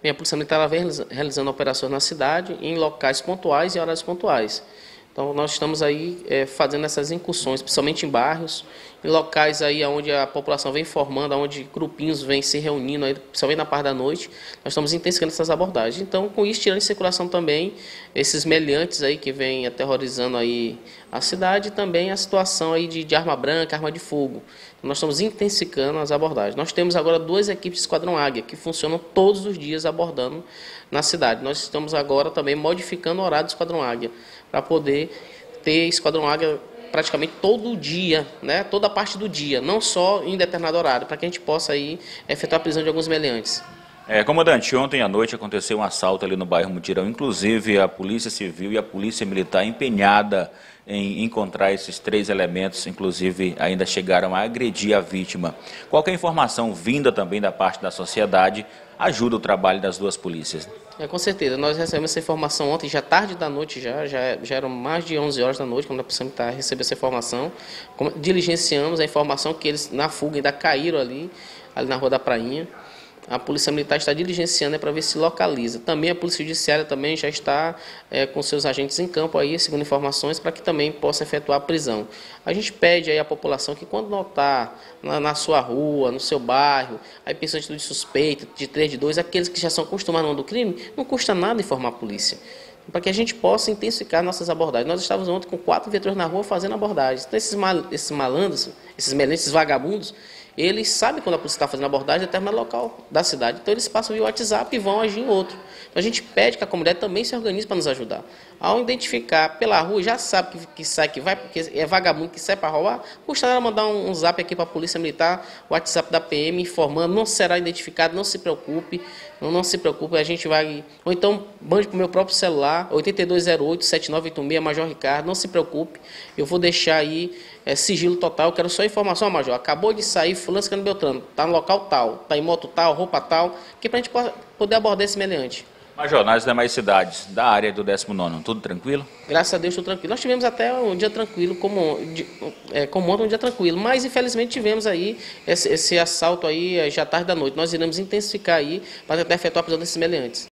a Polícia Militar ela vem realizando operações na cidade, em locais pontuais e horários pontuais. Então, nós estamos aí fazendo essas incursões, principalmente em bairros, em locais aí onde a população vem formando, onde grupinhos vêm se reunindo, aí, principalmente na parte da noite, nós estamos intensificando essas abordagens. Então, com isso, tirando em circulação também esses meliantes aí que vêm aterrorizando aí a cidade e também a situação aí de arma branca, arma de fogo. Então, nós estamos intensificando as abordagens. Nós temos agora 2 equipes de Esquadrão Águia, que funcionam todos os dias abordando na cidade. Nós estamos agora também modificando o horário do Esquadrão Águia, para poder ter Esquadrão Águia praticamente todo dia, né? Toda a parte do dia, não só em determinado horário, para que a gente possa aí efetuar a prisão de alguns meliantes. Comandante, ontem à noite aconteceu um assalto ali no bairro Mutirão, inclusive a Polícia Civil e a Polícia Militar empenhada em encontrar esses 3 elementos, inclusive ainda chegaram a agredir a vítima. Qualquer informação vinda também da parte da sociedade ajuda o trabalho das 2 polícias. Com certeza, nós recebemos essa informação ontem, já tarde da noite, já eram mais de 11 horas da noite, quando a Polícia Militar recebeu essa informação. Diligenciamos a informação que eles na fuga ainda caíram ali na Rua da Prainha. A Polícia Militar está diligenciando para ver se localiza. Também a Polícia Judiciária também já está com seus agentes em campo aí, segundo informações, para que também possa efetuar a prisão. A gente pede aí à população que quando notar na sua rua, no seu bairro, aí pensando em atitude suspeita, de 3 de 2, aqueles que já são acostumados no crime, não custa nada informar a polícia, para que a gente possa intensificar nossas abordagens. Nós estávamos ontem com 4 viaturas na rua fazendo abordagens. Então esses malandros, esses meliantes, esses vagabundos, eles sabem quando a polícia está fazendo abordagem em determinado local da cidade. Então eles passam via WhatsApp e vão agir em outro. Então a gente pede que a comunidade também se organize para nos ajudar. Ao identificar pela rua, já sabe que sai, que vai, porque é vagabundo que sai para roubar, custa nada mandar um zap aqui para a Polícia Militar, o WhatsApp da PM informando, não será identificado, não se preocupe, não se preocupe, a gente vai... Ou então, mande para o meu próprio celular, 8208-7986, Major Ricardo, não se preocupe, eu vou deixar aí sigilo total, eu quero só informação, Major, acabou de sair fulano, ciclano, Beltrano, está no local tal, está em moto tal, roupa tal, que para a gente poder abordar esse meliante. Major, nas demais cidades da área do 19º, tudo tranquilo? Graças a Deus, tudo tranquilo. Nós tivemos até um dia tranquilo, como ontem, um dia tranquilo, mas infelizmente tivemos aí esse assalto aí já tarde da noite. Nós iremos intensificar aí para tentar efetuar a prisão desses meliantes.